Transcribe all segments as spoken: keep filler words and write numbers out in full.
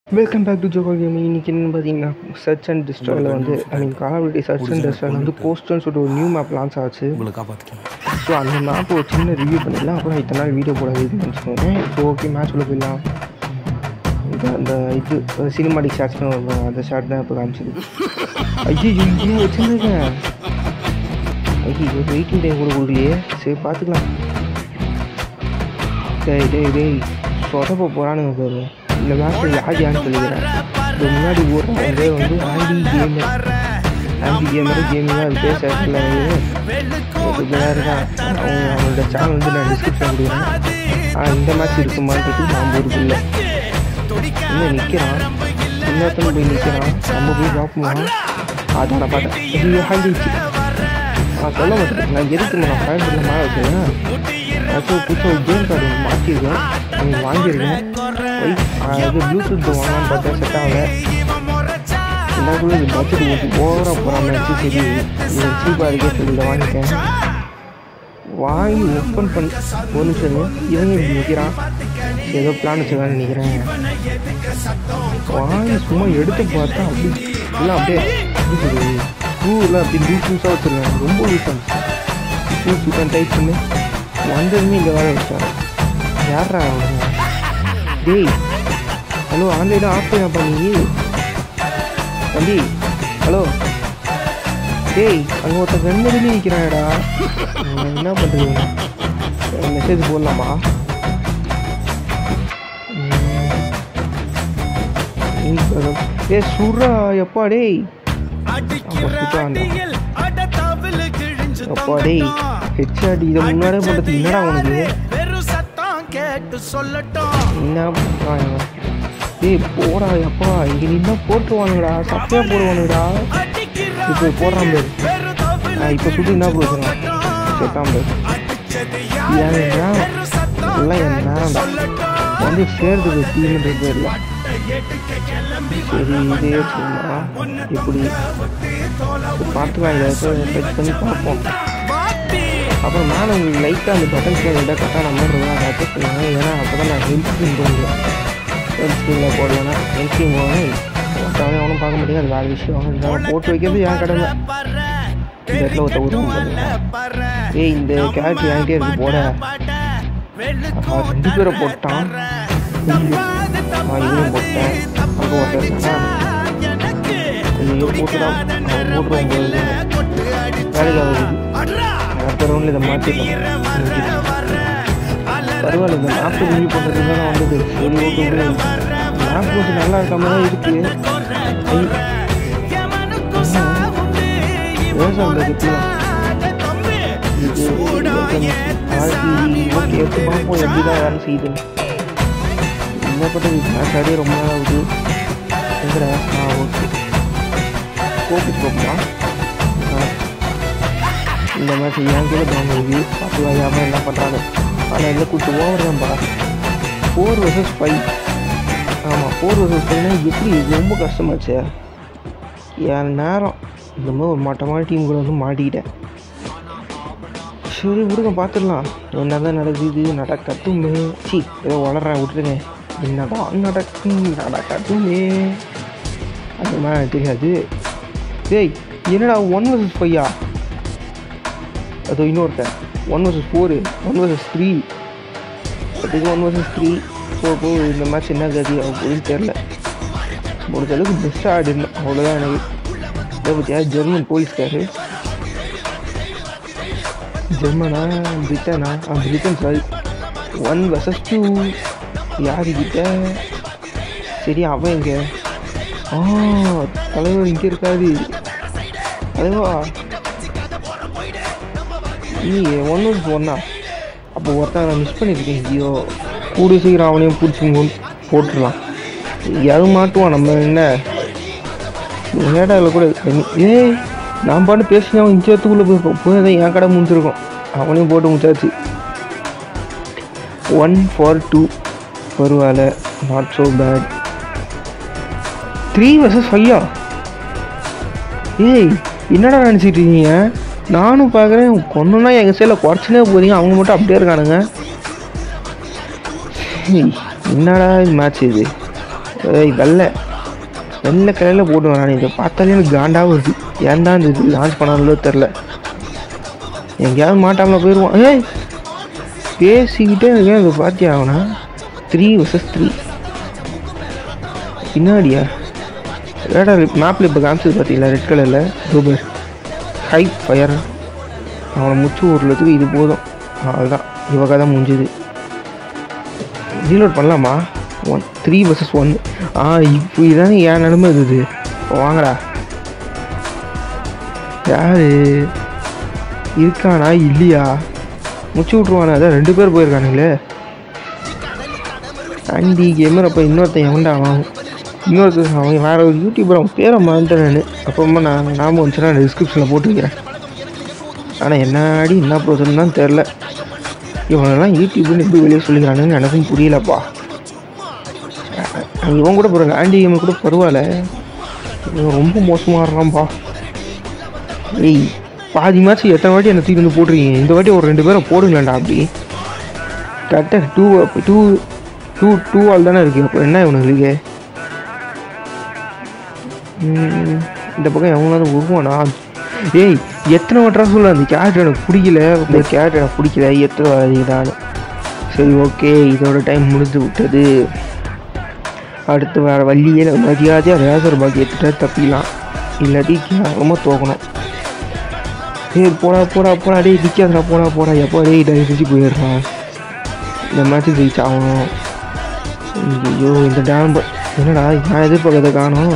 Welcome back to Joko gaming. இன்றைக்கி என்னென்னு பார்த்தீங்கன்னா சர்ச் அண்ட் டிஸ்ட்ராயில் வந்து I mean call of duty search and டிஸ்ட்ராயில் வந்து போஸ்டர்னு சொல்லிட்டு ஒரு நியூ மேப் லான்ச் ஆச்சு. ஸோ அந்த மேப் ஒரு சின்ன ரிவ்யூ பண்ணிடலாம். அப்புறம் இத்தனை நாள் வீடியோ போடாது இதுன்னு வச்சுக்கோங்க. ஸோ ஓகே மேட்ச் உள்ள போயிடலாம். இந்த அந்த இது சினிமாட்டிக் ஷார்ட்ஸ்னு வரும், அந்த ஷார்ட் தான் இப்போ காமிச்சிது. ஐயோ இங்கே வச்சுருக்கேன். ஐயோ வெயிட்டிங் டைம் கூட கொடுக்கலையே. சரி பார்த்துக்கலாம். சரி டேய் டேய் சொதப்ப போகிறானுங்க பாரு. இந்த மேட்ச்சில் யார் யாருன்னு சொல்லிக்கிறேன். இப்போ முன்னாடி ஓடுறவங்க வந்து ஆண்டி கேமர் ஆண்டி கேமரு கேமிங்காக இருக்கு. சேட்டில் இதாக இருக்கான். அவங்க அவங்களோட சேனல் வந்து நான் டிஸ்கிரிப்ஷன் கொடுக்குறேன். ஆனால் இந்த மேட்ச் இருக்குமான்றது நான் ஊருக்கு இல்லை. இன்னும் நிற்கிறான், இன்னொருத்தனை போய் நிற்கிறான். நம்ம போய் பார்ப்போம். அதான் நான் பார்த்தேன். இது ஹாண்டிச்சு. நான் சொல்ல மாட்டேன். நான் எதுக்கு நான் ஃபயர் பண்ண மாதிரி வச்சுருக்கேன். ஆக்சுவலாக புதுசாக ஒரு கேம் கார்டு மாற்றிருக்கேன். நீங்கள் வாங்கியிருக்கேன். இது ப்ளூடூத் வாங்கலான்னு பார்த்தா செட் ஆகலை. எல்லாருக்குள்ள இது பட்ஜெட் ஓட்டி ஓவராக போகிறாங்க. சரி இது சீப்பாக இருக்கே சொல்லி இதை வாங்கிட்டேன். வாங்கி ஓப்பன் பண்ணி ஒரு நிமிஷம் இவங்க இப்படி நிற்கிறான். ஏதோ பிளான் வச்சுருக்கான்னு நினைக்கிறேன். வாங்கி சும்மா எடுத்து பார்த்தா அப்படி எல்லாம் அப்படியே எப்படி சொல்லுது பூவெல்லாம் அப்படி லூஸ் லூஸாக வச்சுருக்காங்க. ரொம்ப லூஸாக இருந்துச்சு. லூஸ் லூஸாக டைப் பண்ணி வந்ததுமே இங்கே வேலை வச்சாங்க. யாரா அவங்க? டேய் ஹலோ ஆன்லைன் ஆஃப் பண்ணப்பா நீ தம்பி. ஹலோ டேய் அங்கே ஒருத்தர் ரெண்டு வெளியே நிற்கிறாடா. என்ன பண்ணுறது? மெசேஜ் போடலாமா? ஏ சுர்ரா எப்பா டேய் எப்பா டேய் ஹெச்ஆடி இதை முன்னாடியே பண்ணுறது என்னடா உனக்கு? என்ன டேய் போடா எப்பா இங்கே நின்னா போட்டுருவானுங்கடா. சப்பையாக போடுவானுங்கடா. இப்போ போடுறான் பேர். நான் இப்போ சுற்றி என்ன போடுறேன் செட்டான் பேர். என் நேரம் எல்லாம் என் நேரம் தான் வந்து சேர்ந்தது தீர்ந்து பேரில். சரி இதே சும்மா இப்படி பார்த்துக்கலாம். இதை டச் பண்ணி பார்ப்போம். அப்புறம் மேலே உங்களுக்கு லைட்டாக அந்த பட்டன் ஸ்க்ரீன் கரெக்டாக நம்ம இருந்தால் அதை சொல்லுவாங்க. ஏன்னா அப்போ தான் நான் ஹெல்த் ஸ்க்ரீன் போடுவேன். ஹெல்த் ஸ்க்ரீனில் போடலன்னா ஹெல்த் ஸ்க்ரீன் போவேன். மற்றவங்க அவனும் பார்க்க முடியாது. அது வேறு விஷயம். இதெல்லாம் போட்டு வைக்கிறது ஏன் கடமை. இந்த இடத்துல ஒருத்த உருவம் ஏய் இந்த கேரக்டர் என்கிட்டே இருக்கு போட. ரெண்டு பேரை போட்டான். நான் இவனையும் போட்டேன். அங்கே ஒருத்தர் ஐயோ போட்டுதான் அவன் போட்டுருவான் போது வேலைக்கு ஆகுது. அடுத்த ரவுண்டில் இதை மாற்றிக்கலாம். பரவாயில்ல. இந்த மேப்பு ரிவ்யூ பண்ணுறதுக்கு தான் வந்தது. சரி ஓகே மேப் கொஞ்சம் நல்லா இருக்காம தான் இருக்குது. விவசாயம் இருக்குலாம் இது ஓகே எடுத்து பார்ப்போம் எப்படி தான் வேலை செய்யுது. என்னப்பட்டது மேட்ச் ஆடியே ரொம்ப நாள் ஆகுது. எங்கடா ஆ ஓகே கோப்பி போகலாம். இந்த மேட்ச் ஏன் கீழே தான் ரிவ்யூ பார்த்துலாம். யாரும் என்ன பண்ணுறாங்க. ஆனால் இதில் கொஞ்சம் ஓவர் தான்ப்பா. Four versus five. ஆமாம் ஃபோர் வர்சஸ் ஃபைவ்னா எப்படி ரொம்ப கஷ்டமாச்சு. என் நேரம் இந்த மாதிரி ஒரு மட்டமான டீம் கூட வந்து மாட்டிக்கிட்டேன். சரி விடுங்க பார்த்துடலாம். என்ன தான் நடக்குது நடக்கட்டுமே. சி ஏதோ வளர்றேன் விட்டுருங்க. என்னதான் நடக்கும் நடக்கட்டுமே. அந்த மாதிரி தெரியாது. டேய் என்னடா ஒன் வர்சஸ் ஃபைவா? அது இன்னொருத்தன் one versus four one versus three. அதுக்கு ஒன் வர்சஸ் த்ரீ. ஸோ இப்போ இந்த மேட்ச் என்ன கதி அப்படின்னு தெரில. முடிஞ்ச அளவுக்கு பெஸ்ட்டாக ஆடிடணும் அவ்வளோதான் எனக்கு. இதை பற்றியா ஜெர்மன் போலீஸ்காரு ஜெர்மனா பிரிட்டனா ஆ Britain sorry. One versus two யாருக்கிட்ட. சரி அவன் எங்கே? ஆ தலைவர் இங்கே இருக்காது. தலைவா நீ ஒன் வர்சஸ் ஒன்னா. அப்போ ஒருத்தன் நான் மிஸ் பண்ணியிருக்கேன். ஐயோ கூடிய சீக்கிரம் அவனையும் பிடிச்சி போட்டுடலாம். யாரு மாட்டுவான் நம்ம என்ன ஏடாவில் கூட. ஏய் நான் பாட்டு பேசினா அவன் இஞ்சத்துக்குள்ளே போயிருக்கோம். போய் தான் என் கடை முடிச்சிருக்கோம். அவனையும் போட்டு முடிச்சாச்சு. ஒன் ஃபார் டூ பரவாயில்ல. Not so bad. Three versus ஃபைவா? ஏய் என்னடா நினச்சிட்டு இருக்கீங்க? நானும் பார்க்குறேன் கொண்டோன்னா எங்கள் சைடில் குறைச்சினே போகிறீங்க. அவங்க மட்டும் அப்படியே இருக்கானுங்க. என்னடா இது மேட்ச் இது? ஏய் வெள்ளை வெள்ளை கலரில் போட்டு வரானே, இதை பார்த்தாலே எனக்கு காண்டாகவும் வருது. ஏன் தான் இந்த இது லான்ச் பண்ணாங்களோ தெரில. எங்கேயாவது மாட்டாமல் போயிடுவான். ஏய் பேசிக்கிட்டே இருக்கேன். இதை பார்த்தியா அவனா த்ரீ வர்சஸ் த்ரீ பின்னாடியா ரேடா மேப்பில் இப்போ காமிச்சது பார்த்தீங்களா ரெட் கலரில் ரூபர் ஹை ஃபயர். அவனை முச்சு ஊர்லத்துக்கு இது போதும். அதுதான் இவங்க தான் முடிஞ்சுது. ரீலோட் பண்ணலாமா? One three versus one. ஆ இப்போ இதானே ஏன் நிலமை இருக்குது. வாங்கடா. யாரு இருக்கானா இல்லையா? முச்சு விட்ருவானா? அதான் ரெண்டு பேர் போயிருக்கானுங்களே. Aunty gamer. அப்போ இன்னொருத்தன் எவன்டா அவன்? இன்னொருத்தர் அவன் வேறு ஒரு யூடியூபர். அவன் பேரை மறந்துட்டேன் நான். அப்புறமா நான் ஞாபகம் வந்துச்சுன்னா நான் டிஸ்கிரிப்ஷனில் போட்டுருக்கிறேன். ஆனால் என்னாடி என்ன ப்ரோசன் தான் தெரில. இவனெல்லாம் யூடியூப்னு எப்படி வெளியே சொல்லிக்கிறானுன்னு எனக்கும் புரியலப்பா. இவன் கூட பரவாயில்ல, ஆண்டி கேமர் கூட பரவாயில்ல. இவன் ரொம்ப மோசமாக இருக்கான்ப்பா. ஏய் பாதி மேட்ச் எத்தனை வாட்டி என்னை தூக்கி வந்து போட்டிருக்கீங்க. இந்த வாட்டி ஒரு ரெண்டு பேரை போடுங்களேன்டா. அப்படி கரெக்டாக டூ டூ டூ டூ ஆள் தானே இருக்குது. அப்போ என்ன இவனுங்களுக்கு இந்த பக்கம் எவனாவது வருவானா? ஏய் எத்தனை வாட்டரா சொல்ல அந்த கேரக்டர் எனக்கு பிடிக்கல, இந்த கேரக்டர் எனக்கு பிடிக்கல, எத்தனை வரைதான். சரி ஓகே, இதோட டைம் முடிஞ்சு விட்டது. அடுத்து வேறு வள்ளியே மரியாதையாக ரேசர் பாக்கி எடுத்துகிட்டா தப்பிக்கலாம், இல்லாட்டி ரொம்ப தோக்கணும். சரி போடா போடா போடா டே நிற்காதா போடா போடா எப்போ டே டைசி போயிடுறான். இந்த மேட்ச்சு ஜெயிச்சு ஆகணும். ஐயோ இந்த டேம் என்னடா நான் எதிர்பார்க்கறத காணும்.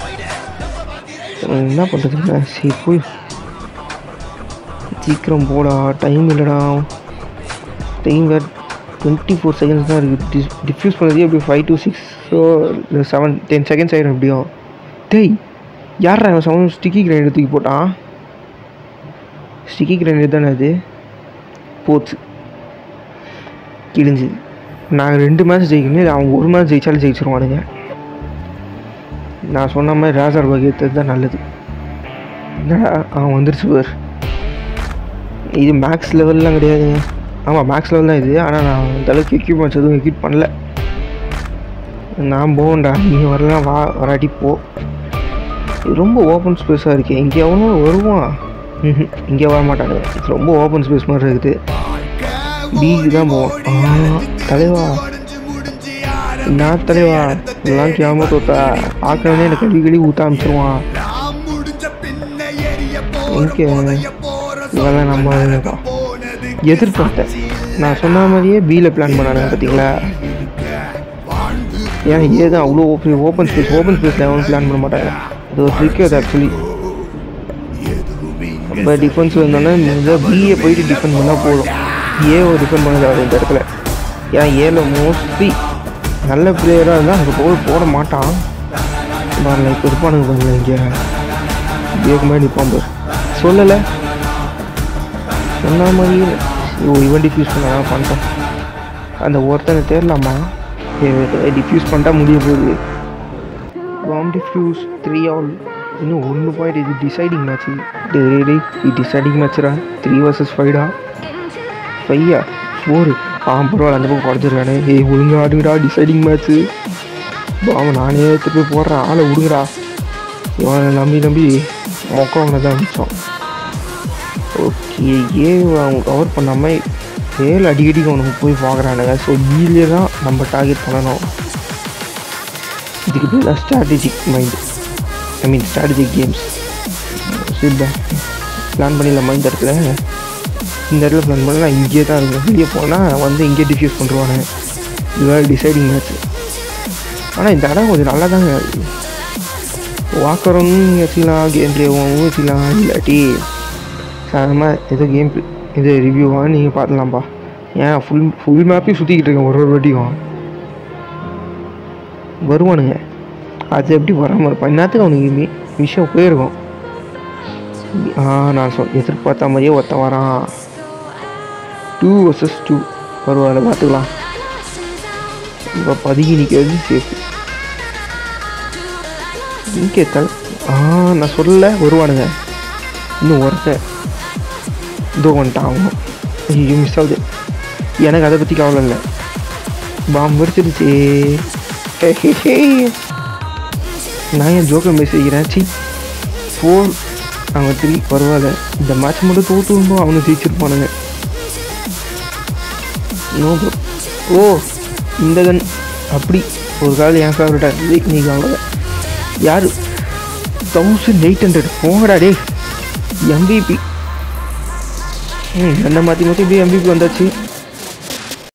என்ன பண்ணுறதுங்க? சரி போய் சீக்கிரம் போடா, டைம் இல்லைடா. டைம் வேறு டுவெண்ட்டி ஃபோர் செகண்ட்ஸ் தான் இருக்குது. டிஸ் டிஃப்யூஸ் பண்ணதே எப்படி five to six so seven ten seconds ஆகிடும் எப்படியும். டேய் யாரா செவன் ஸ்டிக்கி கிரைண்டர் தூக்கி போட்டான்? ஸ்டிக்கி கிரைண்டர் தானே அது? போச்சு கிழிஞ்சுது. நாங்கள் ரெண்டு மேட்ச் ஜெயிக்கணும், அவங்க ஒரு மேட்ச் ஜெயிச்சாலும் ஜெயிச்சிருவானுங்க. நான் சொன்ன மாதிரி ராஜர் வகை எடுத்தது தான் நல்லது. என்னடா அவன் வந்துருச்சு பேர். இது மேக்ஸ் லெவல்லாம் கிடையாதுங்க. ஆமாம் மேக்ஸ் லெவல் தான் இது. ஆனால் நான் அந்தளவுக்கு எக்யூப்மெண்ட்ஸ் எதுவும் எக்யூப் பண்ணல. நான் போவேன்டா, நீங்கள் வரலாம் வா, வராட்டி போ. இது ரொம்ப ஓப்பன் ஸ்பேஸாக இருக்குது. இங்கே எவனும் வருவான்? ம் இங்கே வர மாட்டாங்க. இது ரொம்ப ஓப்பன் ஸ்பேஸ் மாதிரி இருக்குது. பீக்கு தான் போவோம். ஆ தலைவா நான் தலைவா இதெல்லாம் கேம தோத்தா பார்க்கறதே எனக்கு கழி கழி ஊற்ற ஆரம்பிச்சிருவான். ஓகே இதெல்லாம் நம்ம எதிர்பார்த்தேன். நான் சொன்ன மாதிரியே பியில் பிளான் பண்ணானுங்க பார்த்தீங்களா? ஏன் ஏதான் அவ்வளோ ஓப்பன் ஓப்பன் ஸ்பேஸ் ஓப்பன் ஸ்பேஸில் எவனும் பிளான் பண்ண மாட்டாங்க. அது ஒரு ட்ரிக் அது ஆக்சுவலி. இப்போ டிஃபென்ஸ் வந்தோன்னா இந்த பிஏ போயிட்டு டிஃபெண்ட் பண்ணால் போதும். ஏவை டிஃபெண்ட் பண்ணது அவர் இந்த இடத்துல. ஏன் ஏல மோஸ்ட்லி நல்ல பிளேயராக இருந்தால் அங்கே போய் போட மாட்டான். பாருங்க இப்போ இருப்பானுங்க பாருங்க. இங்கே இதுக்கு மாதிரி நிற்பான் பாரு. சொல்லலை சொன்ன மாதிரியே ஓ இவன் டிஃப்யூஸ் பண்ண பண்ணிட்டான். அந்த ஒருத்தனை தேரலாமா? டிஃப்யூஸ் பண்ணிட்டா முடிய போகுது. Bomb defuse three all. இன்னும் ஒன்று பாயிண்ட். இது டிசைடிங் மேட்ச். டே டே இது டிசைடிங் மேட்ச்ரா. த்ரீ வர்சஸ் ஃபைவ்டா? ஃபையா ஃபோரு? ஆ பரவாயில்ல அந்த பக்கம் குறைச்சிருக்கானே. ஏய் ஒழுங்கா ஆடுங்கடா, டிசைடிங் மேட்ச்சு. பாவம் நானே எடுத்துகிட்டு போய் போடுறேன். ஆளை விடுங்கடா. இவனை நம்பி நம்பி மொக்கவனை தான் அடித்தோம். ஓகே ஏ அவங்க கவர் பண்ணாமல் ஏழு அடிக்கடிக்கு அவனுக்கு போய் பார்க்குறானுங்க. ஸோ ஈஸியாக தான் நம்ம டார்கெட் பண்ணணும். இதுக்கு பேர் தான் strategic mind, I mean strategic games. சரிதான் பிளான் பண்ணிடலாமா? இந்த இடத்துல இந்த இடத்துல பிளான் பண்ணால் நான் இங்கேயே தான் இருக்கேன். வெளியே போனால் வந்து இங்கே டிஃப்யூஸ் பண்ணுறானு. இதுதான் டிசைடிங் மேட்ச்சு. ஆனால் இந்த இடம் கொஞ்சம் நல்லா தாங்க வாக்கரன்னு வச்சுக்கலாம், கேம் பிளேவும் வச்சுக்கலாம். இல்லாட்டி சாதாரணமாக ஏதோ கேம் இது ரிவ்யூவாக நீங்கள் பார்த்துலாம்ப்பா. ஏன் ஃபுல் ஃபுல் மேப்பையும் சுற்றிக்கிட்டு இருக்கேன் ஒரு ஒரு வாட்டியும். வருவானுங்க அது எப்படி வராமல் இருப்பான். இன்னத்துக்கு அவனுக்கு விஷயம் போயிருக்கும். ஆ நான் சொல் எதிர்பார்த்த மாதிரியே ஒருத்தன் வரான். டூ வர்சஸ் டூ பரவாயில்ல பார்த்துக்கலாம். இப்போ பதுங்கி நிற்கிறது சேஃபு. இங்கே தலை ஆ நான் சொல்லலை வருவானுங்க. இன்னும் ஒருத்தன் இதோ வந்துட்டான். ஆகணும். ஐயோ மிஸ் ஆகுது. எனக்கு அதை பற்றி கவலை இல்லை. பாம்பு வெடிச்சிருச்சு. நான் ஏன் ஜோக்கர் பேசிக்கிறேன். சி ஃபோர் அவன் த்ரீ பரவாயில்ல. இந்த மேட்ச் மட்டும் தோற்று வரும்போது அவனை ஜெயிச்சிருப்பானுங்க. No bro. ஓ இந்த கன் அப்படி ஒரு கால் என் ஃபேவரட்டாக இருந்தது. இன்றைக்கி அவ்வளோதான். யார் தௌசண்ட் எயிட் ஹண்ட்ரட் போங்கடா டே. எம்பிபி ம் என்ன மாற்றி மாற்றி இப்படி எம்பிபி வந்தாச்சு.